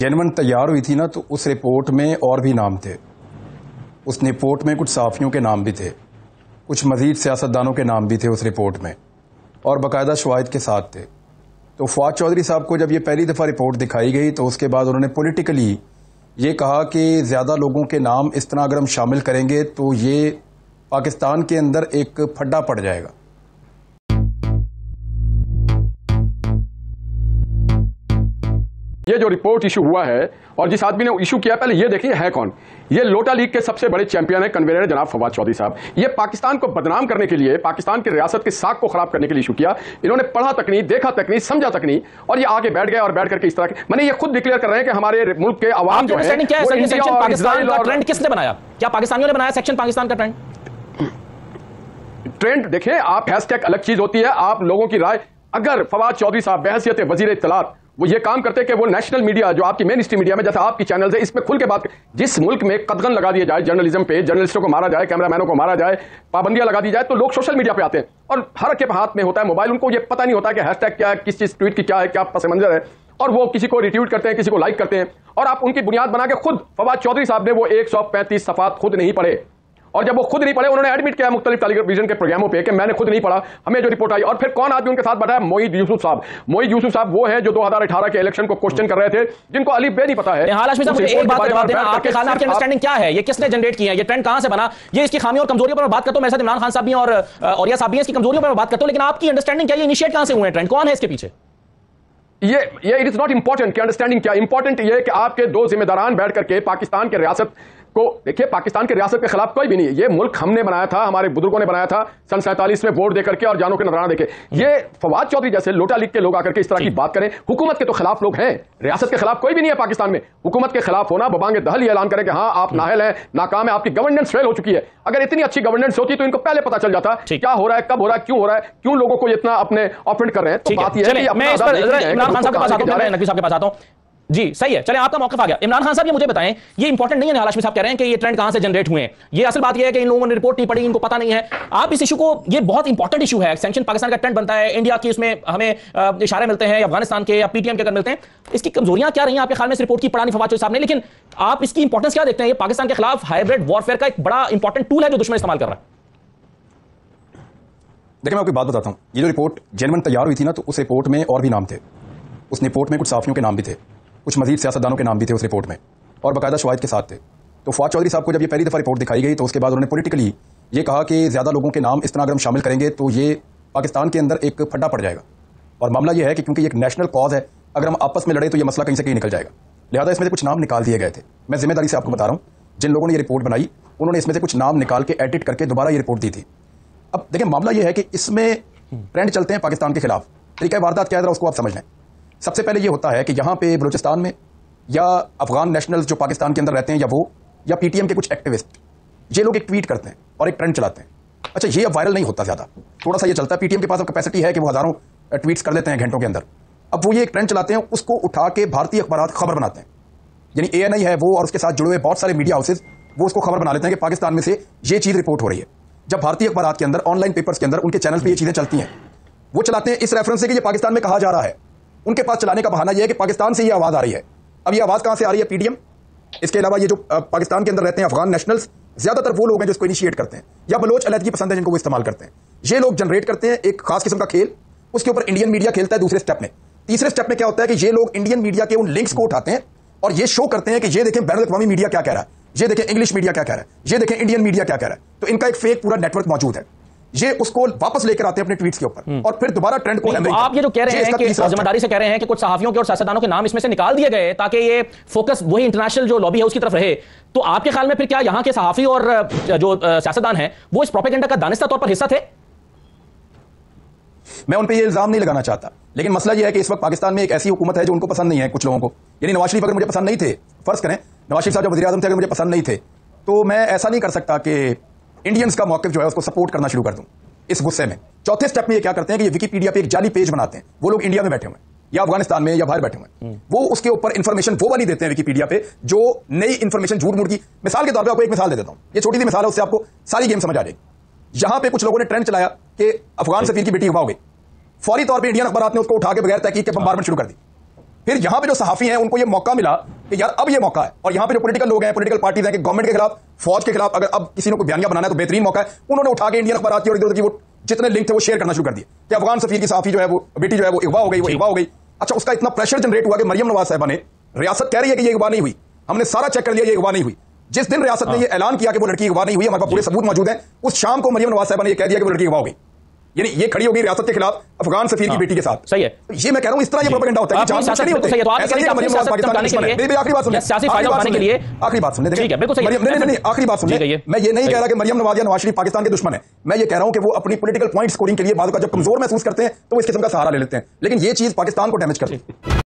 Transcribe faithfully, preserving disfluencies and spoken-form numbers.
Genuine तैयार हुई थी ना, तो उस रिपोर्ट में और भी नाम थे। उस रिपोर्ट में कुछ सहाफ़ियों के नाम भी थे, कुछ मज़ीद सियासतदानों के नाम भी थे उस रिपोर्ट में, और बाकायदा शवाहिद के साथ थे। तो फवाद चौधरी साहब को जब ये पहली दफ़ा रिपोर्ट दिखाई गई तो उसके बाद उन्होंने पॉलिटिकली ये कहा कि ज़्यादा लोगों के नाम इस तरह अगर हम शामिल करेंगे तो ये पाकिस्तान के अंदर एक फड्डा पड़ जाएगा। ये जो रिपोर्ट इशू हुआ है और जिस आदमी ने इशू किया, पहले ये देखिए है कौन। ये लोटा लीग के सबसे बड़े चैंपियन है, कन्वीनर है जनाब फवाद चौधरी साहब। ये पाकिस्तान को बदनाम करने के लिए, पाकिस्तान की रियासत की साख को खराब करने के लिए इशू किया। इन्होंने पढ़ा तक नहीं, देखा तक नहीं, समझा तक नहीं, और ये आगे बैठ गए और बैठ करके इस तरह के मैंने ये खुद डिक्लेयर कर रहे हैं कि हमारे मुल्क के अवाम जो है, पाकिस्तान का ट्रेंड किसने बनाया? क्या पाकिस्तानियों ने बनाया सेक्शन पाकिस्तान का ट्रेंड? ट्रेंड देखें आप, हैशटैग अलग चीज होती है, आप लोगों की राय। अगर फवाद चौधरी साहब बहसियत वजीर इत्तलात वो ये काम करते कि वो नेशनल मीडिया जो आपकी मेन स्ट्रीम मीडिया में जैसे आपकी चैनल है इसमें खुल के बात, जिस मुल्क में कदगन लगा दिया जाए जर्नलिज्म पे, जर्नलिस्टों को मारा जाए, कैमरामैनों को मारा जाए, पाबंदियां लगा दी जाए, तो लोग सोशल मीडिया पे आते हैं और हर के हाथ में होता है मोबाइल। उनको ये पता नहीं होता कि हैशटैग क्या है, किस चीज ट्वीट की क्या है, क्या पस मंजर है, और वो किसी को रिट्वीट करते हैं, किसी को लाइक करते हैं, और आप उनकी बुनियाद बना के खुद फवाद चौधरी साहब ने वो एक सौ पैंतीस सफात खुद नहीं पढ़े, और जब वो खुद नहीं पढ़े उन्होंने एडमिट किया मुख्तलिफ टेलीविजन के प्रोग्रामों पे कि मैंने खुद नहीं पढ़ा, हमें जो रिपोर्ट आई। और फिर कौन आदमी उनके साथ बैठा है? मोईद यूसुफ साहब। मोईद यूसुफ साहब वो है जो दो हज़ार अठारह के इलेक्शन को क्वेश्चन कर रहे थे, जिनको अली बे नहीं पता है। हाल हाशमी साहब एक बात जवाब देना, आपके ख्याल में आपकी अंडरस्टैंडिंग क्या है? ये किसने जनरेट किया है? ये ट्रेंड कहां से बना? ये इसकी खामियों और कमजोरियों पर बात करता हूं, मेरे साथ इमरान खान साहब भी और औरिया साहब भी इसकी कमजोरियों पर बात करता हूं, लेकिन आपकी अंडरस्टैंडिंग क्या है? ये इनिशिएट कहां से हुए हैं ट्रेंड? कौन है इसके पीछे? ये ये इट इज नॉट इंपॉर्टेंट कि अंडरस्टैंडिंग क्या, इंपॉर्टेंट ये कि आपके दो जिम्मेदारान बैठ करके पाकिस्तान के रियासत को देखिए, पाकिस्तान की रियासत के खिलाफ कोई भी नहीं है। ये मुल्क हमने बनाया था, हमारे बुजुर्गों ने बनाया था सन सैंतालीस में वोट देकर के और जानों के नजराना देके। ये फवाद चौधरी जैसे लोटा लीग के लोग आकर के इस तरह की बात करें, हुकूमत के तो खिलाफ लोग हैं, रियासत के खिलाफ कोई भी नहीं है पाकिस्तान में। हुकूमत के खिलाफ होना बबांगे दहल ऐलान करें कि हाँ आप नाहल हैं, नाकाम है, आपकी गवर्नेंस फेल हो चुकी है। अगर इतनी अच्छी गवर्नेंस होती तो इनको पहले पता चल जाता क्या हो रहा है, कब हो रहा है, क्यों हो रहा है, क्यों लोगों को इतना अपने ऑफेंड कर रहे हैं। तो बात यह है कि मैं इस पर इमरान खान साहब के पास आता हूं, नकवी साहब के पास आता हूं। जी सही है, चले आपका मौक़िफ़ आ गया। इमरान खान साहब ये मुझे बताएं, ये इंपॉर्टेंट नहीं है, हाल हाशमी साहब कह रहे हैं कि ये ट्रेंड कहां से जनरेट हुए हैं। ये असल बात ये है कि इन लोगों ने रिपोर्ट नहीं पढ़ी, इनको पता नहीं है। आप इस इशू को, ये बहुत इंपॉर्टेंट इशू है, सैंक्शन पाकिस्तान का ट्रेंड बनता है, इंडिया की उसमें हमें इशारे मिलते हैं, अफगानिस्तान के या पीटीएम के अगर मिलते हैं। इसकी कमजोरियां क्या रही हैं आपके ख्याल में इस रिपोर्ट की? पढ़ा नहीं फवाद चौधरी साहब ने, लेकिन आप इसकी इंपॉर्टेंस क्या देखते हैं? ये पाकिस्तान के खिलाफ हाइब्रिड वॉरफेयर का एक बड़ा इंपॉर्टेंट टूल है जो दुश्मन इस्तेमाल कर रहा है। देखिए मैं आपको बात बताता हूं, ये जो रिपोर्ट जेनवन तैयार हुई थी ना, तो उस रिपोर्ट में और भी नाम थे। उस रिपोर्ट में कुछ सहाफ़ियों के नाम भी थे, कुछ मज़ीद सियासतदानों के नाम भी थे उस रिपोर्ट में, और बाकायदा शवाहिद के साथ थे। तो फवाद चौधरी साहब को जब ये पहली दफ़ा रिपोर्ट दिखाई गई तो उसके बाद उन्होंने पॉलिटिकली ये कहा कि ज़्यादा लोगों के नाम इस तरह अगर हम शामिल करेंगे तो ये पाकिस्तान के अंदर एक फड्डा पड़ जाएगा। और मामला ये है कि क्योंकि ये एक नेशनल कॉज है, अगर हम आपस में लड़े तो ये मसला कहीं से कहीं निकल जाएगा। लिहाजा इसमें से कुछ नाम निकाल दिए गए थे। मैं जिम्मेदारी से आपको बता रहा हूँ, जिन लोगों ने ये रिपोर्ट बनाई उन्होंने इसमें से कुछ नाम निकाल के एडिट करके दोबारा ये रिपोर्ट दी थी। अब देखिए मामला ये है कि इसमें ट्रेंड चलते हैं पाकिस्तान के खिलाफ। तरीका वारदात क्या है उसको आप समझ लें। सबसे पहले ये होता है कि यहाँ पे बलूचिस्तान में या अफगान नेशनल्स जो पाकिस्तान के अंदर रहते हैं, या वो या पीटीएम के कुछ एक्टिविस्ट, ये लोग एक ट्वीट करते हैं और एक ट्रेंड चलाते हैं। अच्छा, ये अब वायरल नहीं होता ज़्यादा, थोड़ा सा ये चलता है। पीटीएम के पास अब कैपेसिटी है कि वो हज़ारों ट्वीट्स कर लेते हैं घंटों के अंदर। अब वो ये एक ट्रेंड चलाते हैं, उसको उठा के भारतीय अखबार खबर बनाते हैं। यानी ए एन आई है वो और उसके साथ जुड़े हुए बहुत सारे मीडिया हाउसेज वो उसको खबर बना लेते हैं कि पाकिस्तान में से ये चीज़ रिपोर्ट हो रही है। जब भारतीय अखबार के अंदर, ऑनलाइन पेपर्स के अंदर, उनके चैनल पर ये चीज़ें चलती हैं, वो चलाते हैं इस रेफरेंस से कि ये पाकिस्तान में कहा जा रहा है। उनके पास चलाने का बहाना यह है कि पाकिस्तान से ये आवाज़ आ रही है। अब ये आवाज़ कहाँ से आ रही है? पीटीएम। इसके अलावा ये जो पाकिस्तान के अंदर रहते हैं अफगान नेशनल्स, ज्यादातर वो लोग हैं जो इसको इनिशिएट करते हैं, या बलोच अलहदगी पसंद है जिनको वो इस्तेमाल करते हैं। ये लोग जनरेट करते हैं एक खास किस्म का खेल, उसके ऊपर इंडियन मीडिया खेलता है दूसरे स्टेप में। तीसरे स्टेप में क्या होता है कि ये लोग इंडियन मीडिया के उन लिंक्स को उठाते हैं और ये शो करते हैं कि ये देखें बैनुल अक़वामी मीडिया क्या कह रहा है, ये देखें इंग्लिश मीडिया क्या कह रहा है, ये देखें इंडियन मीडिया क्या कह रहा है। तो इनका एक फेक पूरा नेटवर्क मौजूद है। ये उसको वापस लेकर आते हैं अपने ट्वीट्स के ऊपर और फिर दोबारा ट्रेंड को। तो आप ये जो कह रहे हैं कि जिम्मेदारी से कह रहे हैं कि कुछ सहाफियों के और सियासतदानों के नाम इसमें से निकाल दिए गए ताकि ये फोकस वही इंटरनेशनल जो लॉबी है उसकी तरफ रहे, तो आपके ख्याल में फिर क्या यहाँ के सहाफी और जो सियासतदान हैं वो इस प्रोपेगेंडा का दानिस्ता तौर पर हिस्सा थे? मैं उन पर यह इल्जाम नहीं लगाना चाहता, लेकिन मसला यह है कि इस वक्त पाकिस्तान में एक ऐसी हुकूमत है जो उनको पसंद नहीं है कुछ लोगों को। यानी नवाज शरीफ अगर मुझे पसंद नहीं थे, फर्ज करें नवाज शरीफ साहब जो वज़ीर आज़म थे अगर मुझे पसंद नहीं थे, तो मैं ऐसा नहीं कर सकता कि इंडियंस का मौक़िफ़ जो है उसको सपोर्ट करना शुरू कर दूं इस गुस्से में। चौथे स्टेप में ये क्या करते हैं कि ये विकीपीडिया पे एक जाली पेज बनाते हैं। वो लोग इंडिया में बैठे हुए हैं या अफगानिस्तान में या बाहर बैठे हुए हैं, वो उसके ऊपर इंफॉर्मेशन वो वाली देते हैं विकीपीडिया पे जो नई इंफॉर्मेशन झूठ मूठ की। मिसाल के तौर पे आपको एक मिसाल दे देता हूं, ये छोटी सी मिसाल है, उससे आपको सारी गेम समझ आ जाएगी। यहां पे कुछ लोगों ने ट्रेंड चलाया कि अफगान सफीर की बेटी अगवा हो गई, फौरी तौर पे इंडियन अखबार ने उसको उठा के बगैर तहकीक के बम्बारमेंट शुरू कर दी। फिर यहां पे जो सहाफी हैं उनको ये मौका मिला कि यार अब ये मौका है, और यहां पे जो पॉलिटिकल लोग हैं, पॉलिटिकल पार्टीज हैं कि गवर्नमेंट के खिलाफ, फौज के खिलाफ अगर अब किसी ने कोई बयानिया बनाना है तो बेहतरीन मौका है। उन्होंने उठा के इंडियन अखबार की और इधर उधर की वो जितने लिंक थे वो शेयर करना शुरू कर दिए कि अफगान सफीर की सहाफी जो है वो बेटी जो है वो अगवा हो गई, वो अगवा हो गई। अच्छा, उसका इतना प्रेशर जनरेट हुआ कि मरियम नवाज साहिबा ने, रियासत कह रही है कि ये अगवा नहीं हुई, हमने सारा चेक कर लिया, ये अगवा नहीं हुई। जिस दिन रियासत ने ये ऐलान किया कि वो लड़की अगवा नहीं हुई, हमारे पास पूरे सबूत मौजूद हैं, उस शाम को मरियम नवाज साहिबा ने ये कह दिया कि वो लड़की अगवा हो गई। यानी ये खड़ी होगी रियासत के खिलाफ अफगान सफीर की बेटी के साथ। सही है, ये मैं कह रहा हूं, इस तरह ये प्रोपेगेंडा होता है कि जानबूझ के नहीं होते। ऐसा नहीं कि मरियम नवाज पाकिस्तान की दुश्मन है। मेरी आखिरी बात सुनिए, सियासी फायदा उठाने के लिए आखिरी बात सुनने देंगे। ठीक है, बिल्कुल सही है। नहीं नहीं नहीं, आखिरी बात सुनिए। मैं ये नहीं कह रहा कि मरियम नवाज या नवाज शरीफ पाकिस्तान के दुश्मन है। मैं ये कह रहा हूं कि वो अपनी पॉलिटिकल पॉइंट स्कोरिंग के लिए बाद का जब कमजोर महसूस करते हैं तो इस किस्म का सहारा ले लेते हैं, लेकिन ये चीज पाकिस्तान को डैमेज करती है।